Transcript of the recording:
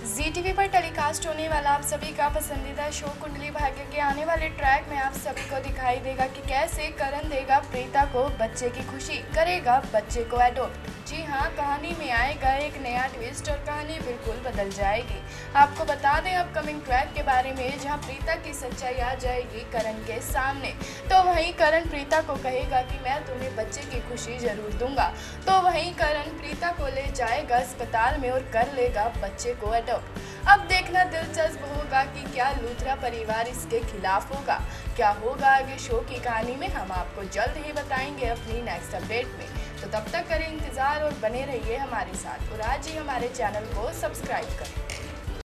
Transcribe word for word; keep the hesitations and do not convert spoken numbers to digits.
जी TV पर telecast होने वाला आप सभी का पसंदीदा शो कुंडली भाग्य के आने वाले ट्रैक में आप सभी को दिखाई देगा कि कैसे करण देगा प्रीता को बच्चे की खुशी, करेगा बच्चे को एडॉप्ट। जी हाँ, कहानी में आएगा एक नया ट्विस्ट और कहानी बिल्कुल बदल जाएगी। आपको बता दें अपकमिंग ट्रैक के बारे में, जहां प्रीता की सच्चाई आ जाएगी करण के सामने। तो वहीं करण प्रीता को कहेगा कि मैं तुम्हें बच्चे की खुशी जरूर दूंगा। तो वहीं करण प्रीता को ले जाएगा अस्पताल में और कर लेगा बच्चे को एडॉप्ट। अब देखना दिलचस्प होगा कि क्या लूथरा परिवार इसके खिलाफ होगा। क्या होगा आगे शो की कहानी में, हम आपको जल्द ही बताएंगे अपनी नेक्स्ट अपडेट में। तो तब तक करें इंतजार और बने रहिए हमारे साथ और आज ही हमारे चैनल को सब्सक्राइब करें।